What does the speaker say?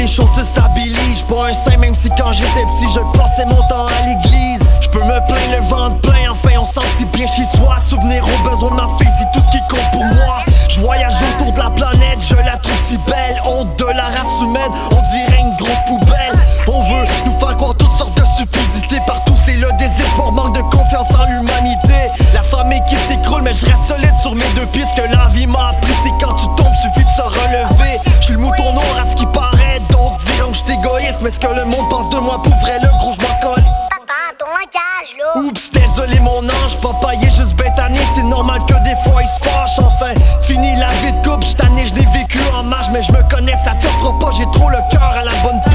choses se stabilisent. J'suis pas un saint même si quand j'étais petit je passais mon temps à l'église. J'peux me plaindre le ventre plein, enfin on sent si bien chez soi. Souvenir aux besoins de ma fille, c'est tout ce qui compte pour moi. Je voyage autour de la planète, je la trouve si belle. Honte de la race humaine, on dirait une grosse poubelle. On veut nous faire croire toutes sortes de stupidités partout, c'est le désespoir, manque de confiance en l'humanité. La famille qui s'écroule mais je reste solide sur mes deux pieds. Ce que la vie m'a appris c'est quand tu tombes suffit de se relever. Je suis le mouton noir à ce qui paraît, d'autres diront que j'suis égoïste. Mais ce que le monde pense de moi pour vrai, le gros j'm'en colle. Papa, ton langage là. Oups, désolé mon ange, papa il est juste bétané. C'est normal que des fois il se fâche. Enfin, fini la vie de couple, j't'année, j'n'ai vécu en marge. Mais je me connais, ça t'offre pas, j'ai trop le cœur à la bonne place.